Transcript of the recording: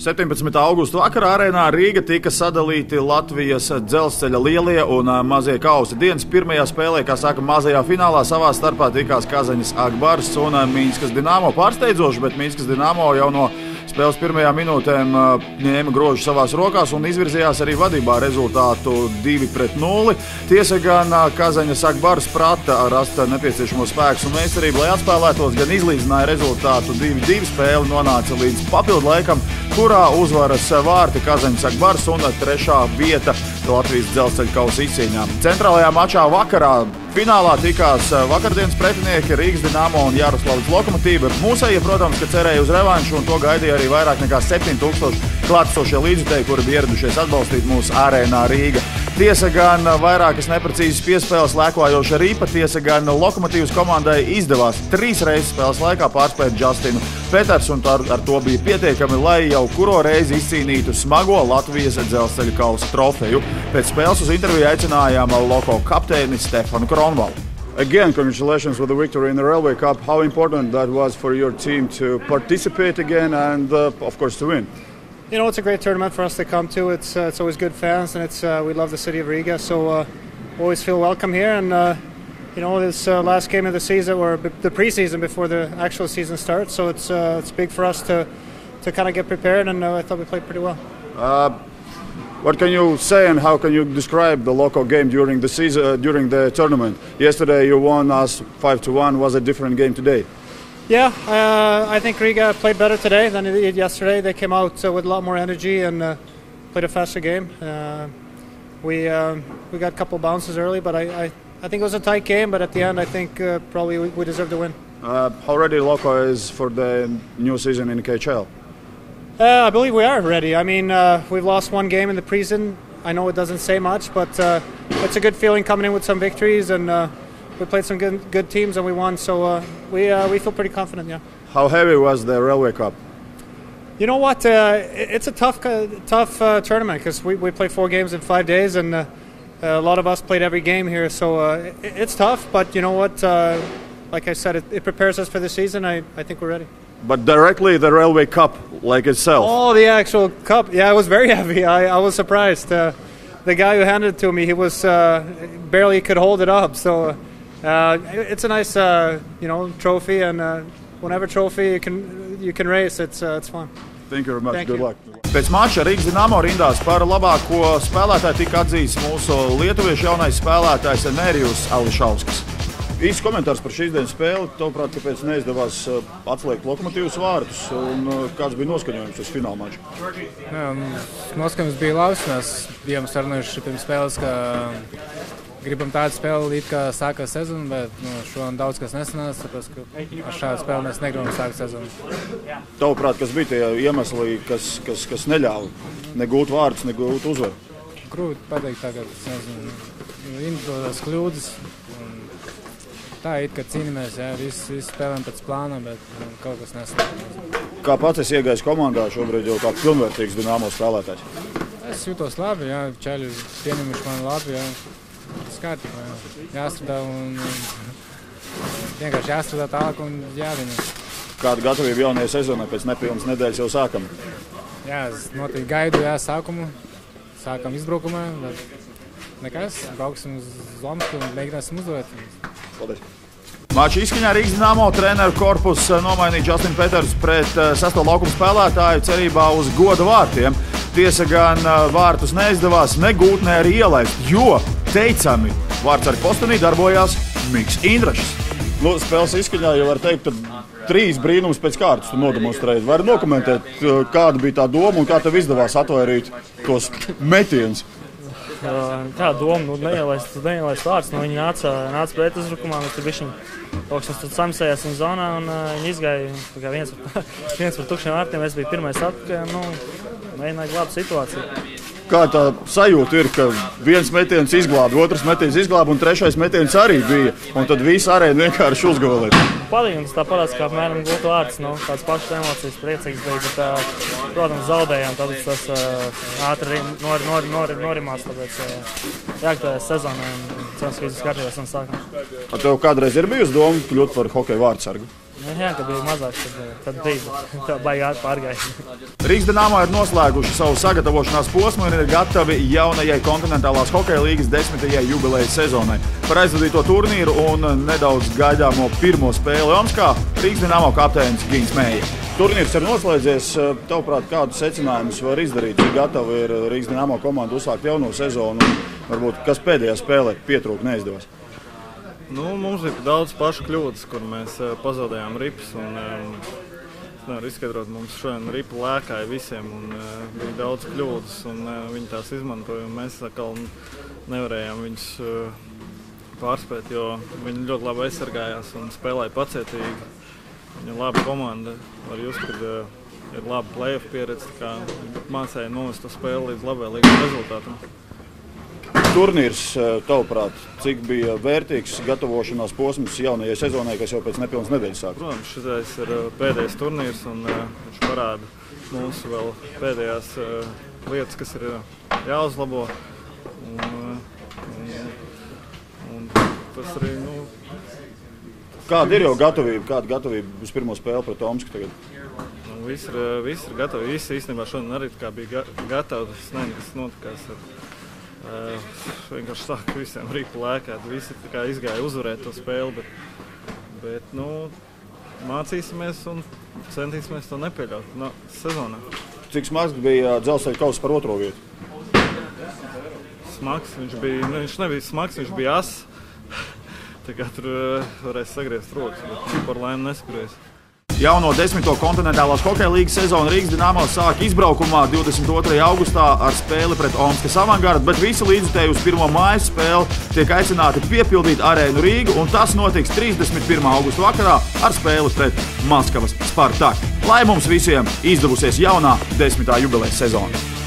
17. augusta vakarā arēnā Rīga tika sadalīti Latvijas dzelzceļa lielie un mazie kausi. Dienas pirmajā spēlē, kā saka, mazajā finālā savā starpā tikās Kazaņas Akbars un Minskas Dinamo. Pārsteidzoši, bet Minskas Dinamo jau no spēles pirmajām minūtēm ņēma grožu savās rokās un izvirzījās arī vadībā rezultātu 2-0. Tiesa gan Kazaņas Akbars prata rast nepieciešamo spēkus un meistarību, lai atspēlētos, gan izlīdzināja rezultātu 2-2. Spēle nonāca līdz papildu laikam, kurā uzvaras vārti Kazaņas Akbars un 3. vieta Latvijas dzelzceļa kausa izcīņā. Centrālajā mačā vakarā finālā tikās vakardienas pretinieki Rīgas Dinamo un Jaroslavas Lokomotīva. Mūsējie, protams, ka cerēja uz revanšu, un to gaidīja arī vairāk nekā 7000 klātesošie līdzjutēji, kuri bija ieradušies atbalstīt mūsu arēnā Rīga. Tiesa gan vairākas neprecīzas piespēles lēkojoša ripa, tiesa gan Lokomotīvas komandai izdevās 3 reizes spēles laikā pārspēt Justinu Petersu, un ar to bija pietiekami, lai jau kuro reizi izcīnītu smago Latvijas dzelzceļa kausa trofeju. Pēc spēles uz interviju aicinājām Loko kapteini Stefanu Kronvalu. Again, congratulations with the victory in the Railway Cup. How important that was for your team to participate again and, of course, to win? You know, it's a great tournament for us to come to. It's always good fans, and we love the city of Riga, so always feel welcome here. And you know, this last game of the season, or the preseason before the actual season starts, so it's big for us to kind of get prepared, and I thought we played pretty well. What can you say, and how can you describe the local game during the season, during the tournament? Yesterday you won us 5-1. Was a different game today? Yeah, I think Riga played better today than it did yesterday. They came out with a lot more energy and played a faster game. We got a couple bounces early, but I think it was a tight game. But at the end, I think probably we deserved to win. How ready Loco is for the new season in KHL? I believe we are ready. I mean, we've lost one game in the preseason. I know it doesn't say much, but it's a good feeling coming in with some victories, and we played some good teams and we won. So we feel pretty confident. Yeah. How heavy was the Railway Cup? You know what? It's a tough tournament because we play 4 games in 5 days, and a lot of us played every game here. So it's tough, but you know what? Like I said, it prepares us for the season. I think we're ready. But directly the Railway Cup, like itself. Oh, the actual cup. Yeah, it was very heavy. I was surprised. The guy who handed it to me, he was barely could hold it up. So it's a nice, you know, trophy, and whenever trophy you can race, it's fun. Thank you very much. Thank Good you. luck. Pēc mača Rīgas Dinamo rindās par labāko spēlētāju tika atzīts mūsu lietuviešu jaunais spēlētājs Nerijus Ališauskas. Īsts komentārs par šīs dienas spēli. Tavuprāt, kāpēc neizdevās atslēgt Lokomotīvas vārtus un kāds bija noskaņojums uz fināla maču? Noskaņojums bija labs. Mēs bijām sarunājuši pirms spēles, ka gribam tādu spēli, kā sākās sezona, bet šodien daudz kas nesanāca, tāpēc ka ar šādu spēli mēs negribam sākt sezonu. Tavuprāt, kas bija tie iemesli, kas neļāva negūt vārdus, negūt uzvaru? Grūti pateikt tagad, es nezinu, individuālās kļūdas. Tā it kā cīnāmies, jā, visi spēlējam pēc plāna, bet kaut kas nesanāk. Kā pats esi iegājis komandā šobrīd jau kā pilnvērtīgs Dinamo spēlētājs? Es jūtos labi, jā, čaļi pieņemuši mani labi, jā. Kārtībā, jā. Jāstrādā un vienkārši jāstrādā tālāk un jāviņas. Kāda gatavība jaunajai sezonai pēc nepilnas nedēļas jau sākam? Jā, es noteikti gaidu, jā, sākumu. Sākam izbraukumā, bet nekas, brauksim uz Lomsku un mēģināsim uzvarēt. Paldies. Mača izskaņā Rīgas Dinamo treneru korpus nomainīja Justinu Petersu pret 6. laukuma spēlētāju cerībā uz goda vārtiem. Tiesa gan vārtus neizdevās negūt, ne arī ielaist, jo teicami vārtsargu postenī darbojās Miks Indrašs. Nu, spēles izskaņā jau var teikt, ka 3 brīnumus pēc kārtas tu nodemonstrēji. Vari nokomentēt, kāda bija tā doma un kā tev izdevās atvairīt tos metienus? Tā doma, neielaist vārds, viņi nāca pret uzbrukumā, mēs tur bišķiņ kaut kas tur samisējās viņa zonā, un viņi izgāja viens par tukšiem vārtiem, es biju pirmais atpakaļ, mēģināju glābt situāciju. Kā tā sajūta ir, ka viens metiens izglāba, otrs metiens izglāba un trešais metiens arī bija, un tad visi arēna vienkārši uzgavalēt? Palīgi, un tas tā parāds, kā apmēram gūt vārds, tāds pašas emocijas, priecīgs bija, bet, protams, zaudējām, tāpēc tas ātri norimās, tāpēc jāaktuējas sezonai, un cerams, ka viss kārtībā esam sākam. Tev kādreiz ir bijusi doma kļūt par hokeja vārdsargu? Jā, kad bija mazāks, tad bija. Tā baigi pārgāja. Rīgas Dinamo ir noslēguši savu sagatavošanās posmu un ir gatavi jaunajai kontinentālās hokeja līgas 10. jubilejas sezonai. Par aizvadīto turnīru un nedaudz gaidāmo pirmo spēli Omskā Rīgas Dinamo kapteinis Gins Meija. Turnīrs ir noslēdzies. Tavuprāt, kādus secinājumus var izdarīt, cik gatava ir Rīgas Dinamo komanda uzsākt jauno sezonu un varbūt kas pēdējā spēlē pietrūka neizdevās? Mums bija daudz pašu kļūdas, kur mēs pazaudējām ripas. Es nevaru izskaidrot, mums šodien ripa lēkāja visiem un bija daudz kļūdas. Viņi tās izmantoja un mēs atkal nevarējām viņus pārspēt, jo viņi ļoti labi aizsargājās un spēlēja pacietīgi. Viņa ir laba komanda, var just, kad ir laba play-off pieredze, tā kā mācēja novest to spēli līdz labvēlīgam rezultātam. Turnīrs, tavuprāt, cik bija vērtīgs gatavošanās posms jaunajai sezonai, kas jau pēc nepilnas nedēļas sākas? Protams, šitais ir pēdējais turnīrs un viņš parāda mūsu vēl pēdējās lietas, kas ir jāuzlabo. Un tas arī, Kāda ir jau gatavība? Kāda gatavība uz pirmo spēli pret Omsku tagad? Visi ir gatavi. Visi īstenībā šodien arī bija gatavi. Tas nezinu, kas notikās. Vienkārši sāka visiem ripu lēkāt. Visi izgāja uzvarēt to spēli, bet mācīsimies un centīsimies to nepieļaut sezonā. Cik smags bija Dzelzceļa kauss par otro vietu? Smags. Viņš nebija smags, viņš bija ass. Tā kā tur varēs sagriezt rokas, bet par laimi neskries. Jauno 10. kontinentālās hokeja līgas sezonu Rīgas Dinamo sāk izbraukumā 22. augustā ar spēli pret Omskas Avangardu, bet visi līdzjutēji uz pirmo mājas spēli tiek aicināti piepildīt arēnu Rīgu, un tas notiks 31. augusta vakarā ar spēli pret Maskavas Spartak. Lai mums visiem izdevusies jaunā 10. jubilejas sezona!